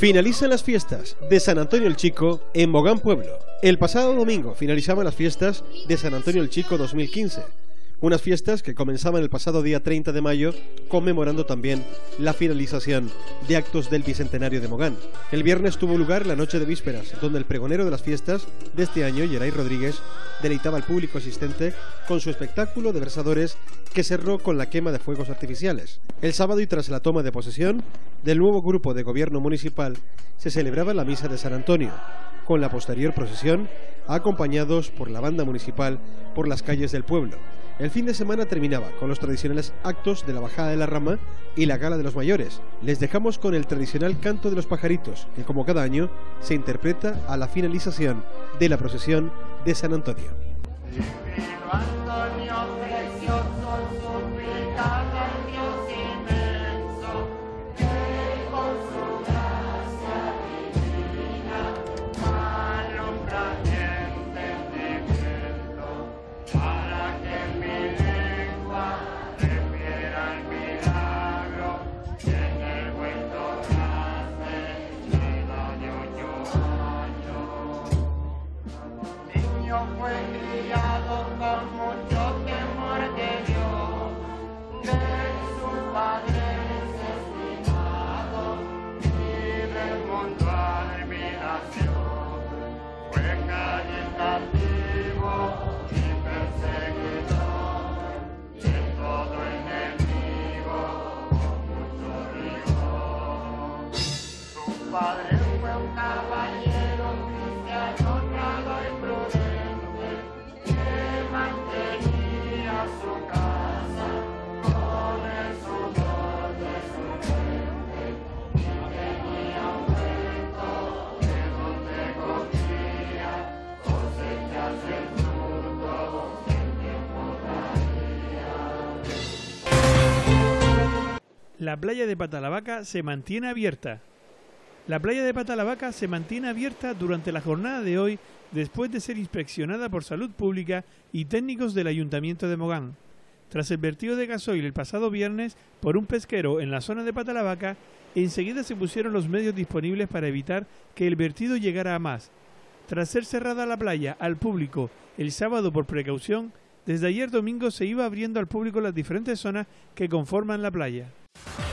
Finalizan las fiestas de San Antonio el Chico en Mogán Pueblo. El pasado domingo finalizaban las fiestas de San Antonio el Chico 2015. Unas fiestas que comenzaban el pasado día 30 de mayo, conmemorando también la finalización de actos del Bicentenario de Mogán. El viernes tuvo lugar la noche de vísperas, donde el pregonero de las fiestas de este año, Geray Rodríguez, deleitaba al público asistente con su espectáculo de versadores que cerró con la quema de fuegos artificiales. El sábado, y tras la toma de posesión del nuevo grupo de gobierno municipal, se celebraba la misa de San Antonio, con la posterior procesión, acompañados por la banda municipal por las calles del pueblo. El fin de semana terminaba con los tradicionales actos de la bajada de la rama y la gala de los mayores. Les dejamos con el tradicional canto de los pajaritos, que como cada año se interpreta a la finalización de la procesión de San Antonio. Fue criado con mucho temor de Dios, de sus padres estimados, y del mundo admiración. Fue caritativo y perseguidor, y en todo enemigo con mucho rigor. Su padre fue un caballero cristiano, honrado y prudente, mantenía su casa con el sudor de su frente, y tenía un huerto de donde cogía cosechas el fruto que el tiempo traía. La playa de Patalavaca se mantiene abierta. La playa de Patalavaca se mantiene abierta durante la jornada de hoy, después de ser inspeccionada por Salud Pública y técnicos del Ayuntamiento de Mogán. Tras el vertido de gasoil el pasado viernes por un pesquero en la zona de Patalavaca, enseguida se pusieron los medios disponibles para evitar que el vertido llegara a más. Tras ser cerrada la playa al público el sábado por precaución, desde ayer domingo se iba abriendo al público las diferentes zonas que conforman la playa.